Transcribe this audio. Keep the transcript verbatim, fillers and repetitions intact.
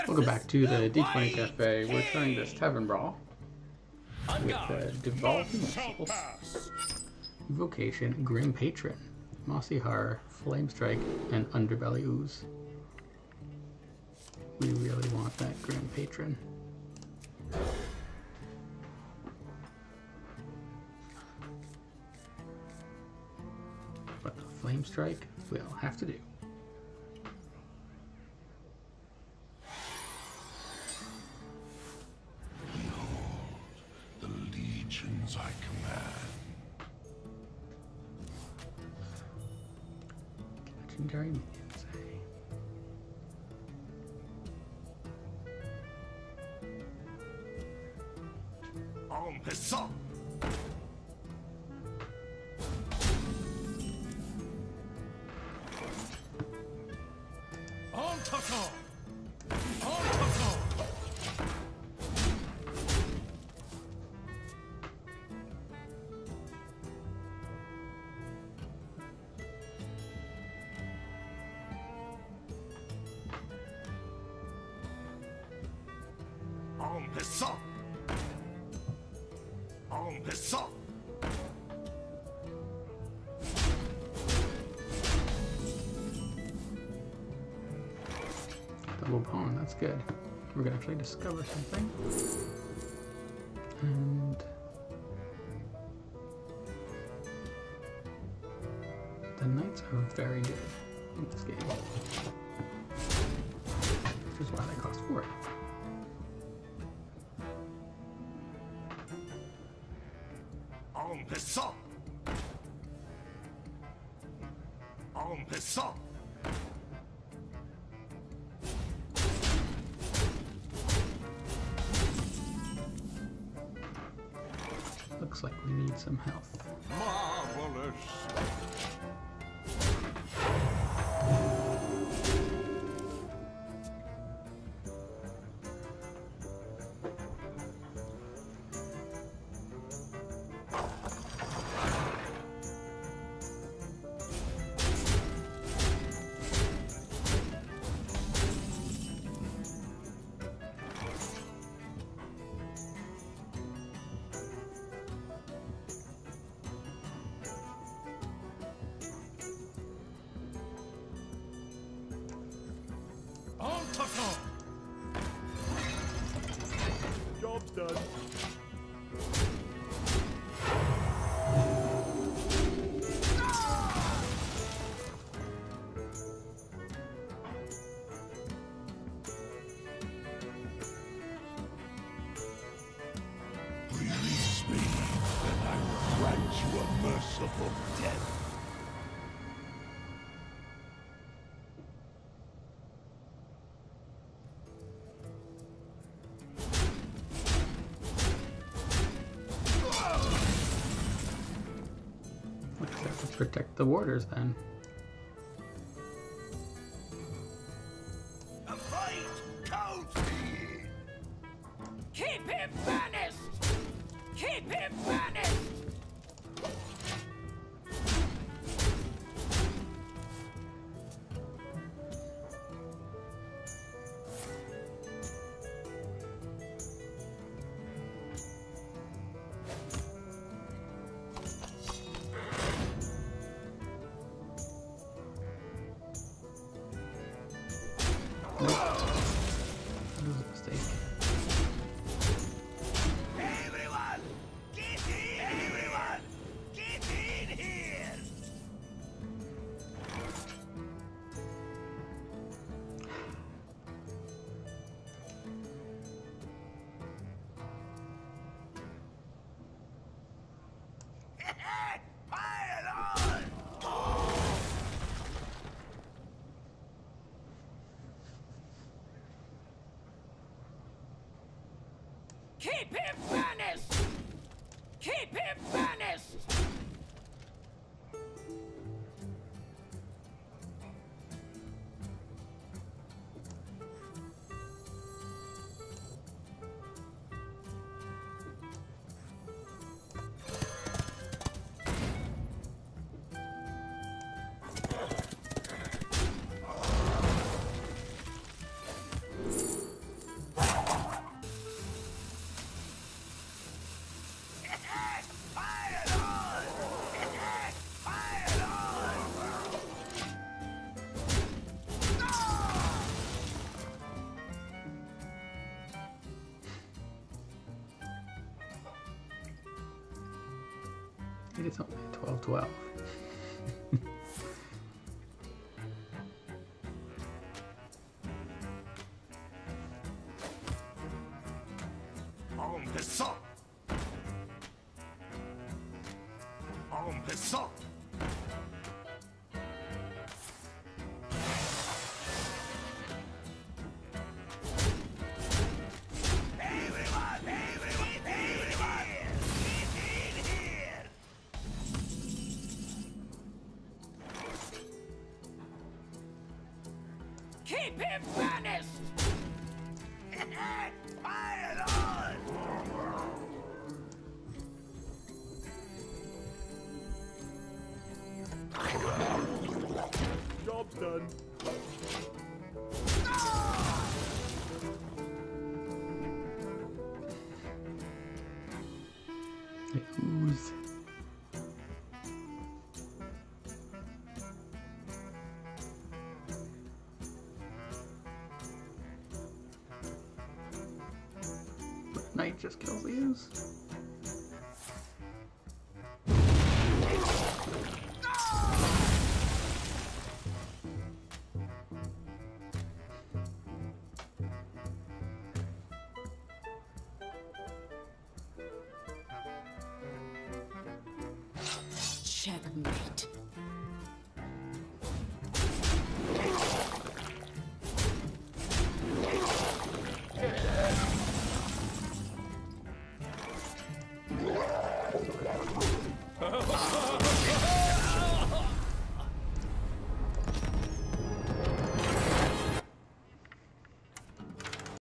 Welcome back to the D twenty Cafe. We're trying this Tavern Brawl with uh, Devolving Missiles, Vocation, Grim Patron, Mossy Horror, Flame Strike, and Underbelly Ooze. We really want that Grim Patron. But the Flame Strike we'll have to do. I command. Legendary minions, eh? En passant. En passant. En passant. En passant. En passant. Double pawn, that's good. We're gonna actually discover something. And the knights are very good in this game, which is why they cost four. En passant. En passant. Looks like we need some health. Marvelous. Job's done. Release me, and I will grant you a merciful death. Protect the warders then. A fight county. Keep him banished! Keep him banished! Nope. That was a mistake. Everyone, get in! Everyone, get in here! Pile on! Keep him banished! Keep him banished! Wait, it's only twelve twelve. En passant. En passant. Keep him banished! Pile on! Job's done. They ooze. Knight just kills the ooze. Checkmate.